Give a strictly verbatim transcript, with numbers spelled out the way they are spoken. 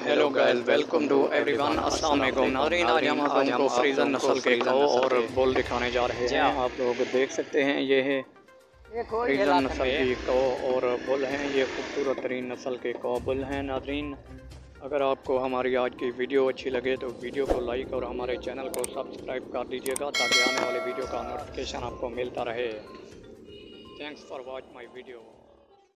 Hello guys, welcome to everyone. अस्सलाम वालेकुम नाज़रीन, आज हम आपको फ्रीजन नस्ल के काऊ और बुल दिखाने जा रहे हैं। आप लोग देख सकते हैं, ये है फ्रीजन नस्ल की काऊ और बुल हैं। ये खूबसूरत तरीन नस्ल के काऊ बुल हैं। नाज़रीन, अगर आपको हमारी आज की वीडियो अच्छी लगे तो वीडियो को लाइक और हमारे चैनल को सब्सक्राइब कर दीजिएगा, ताकि आने वाले वीडियो का नोटिफिकेशन आपको मिलता रहे। Thanks for watch my video.